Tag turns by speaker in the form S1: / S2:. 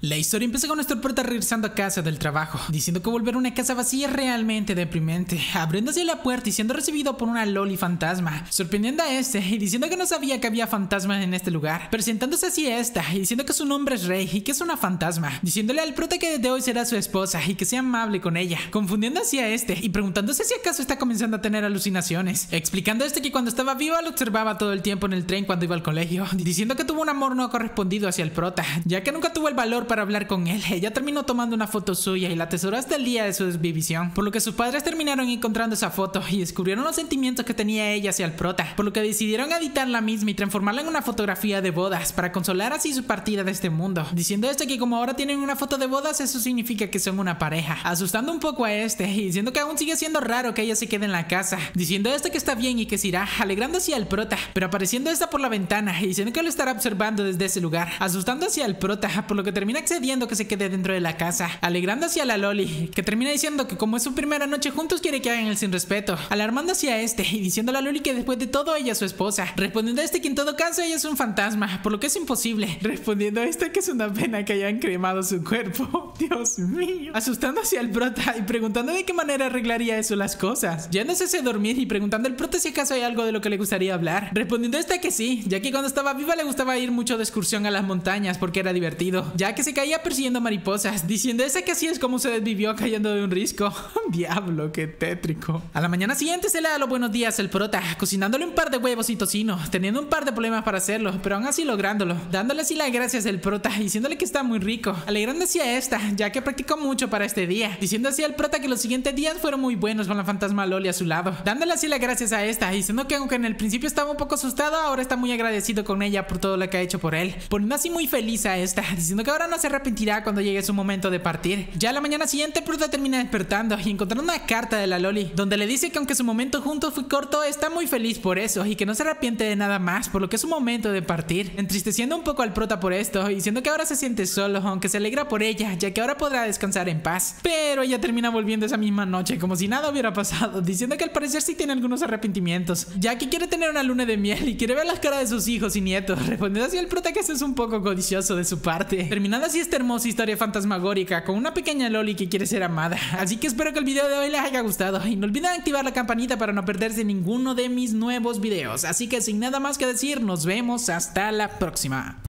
S1: La historia empieza con nuestro prota regresando a casa del trabajo, diciendo que volver a una casa vacía es realmente deprimente, abriéndose la puerta y siendo recibido por una loli fantasma, sorprendiendo a este y diciendo que no sabía que había fantasmas en este lugar, presentándose así a esta y diciendo que su nombre es Rey y que es una fantasma, diciéndole al prota que desde hoy será su esposa y que sea amable con ella, confundiendo así a este y preguntándose si acaso está comenzando a tener alucinaciones, explicando a este que cuando estaba viva lo observaba todo el tiempo en el tren cuando iba al colegio, diciendo que tuvo un amor no correspondido hacia el prota, ya que nunca tuvo el valor para hablar con él. Ella terminó tomando una foto suya y la atesoró hasta el día de su desvivisión, por lo que sus padres terminaron encontrando esa foto y descubrieron los sentimientos que tenía ella hacia el prota, por lo que decidieron editar la misma y transformarla en una fotografía de bodas para consolar así su partida de este mundo, diciendo que como ahora tienen una foto de bodas eso significa que son una pareja, asustando un poco a este y diciendo que aún sigue siendo raro que ella se quede en la casa, diciendo que está bien y que se irá, alegrando hacia el prota, pero apareciendo por la ventana y diciendo que lo estará observando desde ese lugar, asustando hacia el prota, por lo que termina accediendo que se quede dentro de la casa, alegrando hacia la loli, que termina diciendo que como es su primera noche juntos quiere que hagan el sin respeto, alarmando hacia y diciendo a la loli que después de todo ella es su esposa, respondiendo que en todo caso ella es un fantasma, por lo que es imposible, respondiendo que es una pena que hayan cremado su cuerpo, Dios mío, asustando hacia el prota y preguntando de qué manera arreglaría eso las cosas, yéndose a dormir y preguntando al prota si acaso hay algo de lo que le gustaría hablar, respondiendo que sí, ya que cuando estaba viva le gustaba ir mucho de excursión a las montañas porque era divertido, ya que se caía persiguiendo mariposas, diciendo que así es como se desvivió cayendo de un risco. Diablo, qué tétrico. A la mañana siguiente se le da los buenos días al prota, cocinándole un par de huevos y tocino, teniendo un par de problemas para hacerlo, pero aún así lográndolo, dándole así las gracias al prota, diciéndole que está muy rico, alegrando así a esta, ya que practicó mucho para este día, diciendo así al prota que los siguientes días fueron muy buenos con la fantasma Loli a su lado, dándole así las gracias a esta, diciendo que aunque en el principio estaba un poco asustado, ahora está muy agradecido con ella por todo lo que ha hecho por él, poniendo así muy feliz a esta, diciendo que ahora no se arrepentirá cuando llegue su momento de partir. Ya la mañana siguiente el prota termina despertando y encontrando una carta de la loli, donde le dice que aunque su momento juntos fue corto, está muy feliz por eso y que no se arrepiente de nada más, por lo que es su momento de partir, entristeciendo un poco al prota por esto, y diciendo que ahora se siente solo, aunque se alegra por ella, ya que ahora podrá descansar en paz. Pero ella termina volviendo esa misma noche como si nada hubiera pasado, diciendo que al parecer sí tiene algunos arrepentimientos, ya que quiere tener una luna de miel y quiere ver las caras de sus hijos y nietos, respondiendo así al prota que eso es un poco codicioso de su parte, terminando así esta hermosa historia fantasmagórica con una pequeña loli que quiere ser amada. Así que espero que el video de hoy les haya gustado y no olviden activar la campanita para no perderse ninguno de mis nuevos videos. Así que sin nada más que decir, nos vemos hasta la próxima.